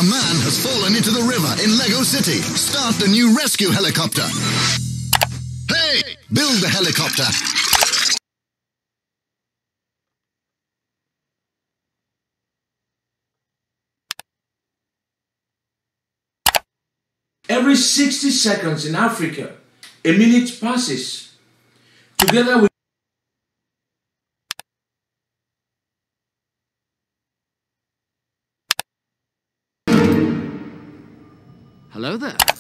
man has fallen into the river in Lego City. Start the new rescue helicopter. Hey! Build the helicopter. Every 60 seconds in Africa, a minute passes. Together with Hello there.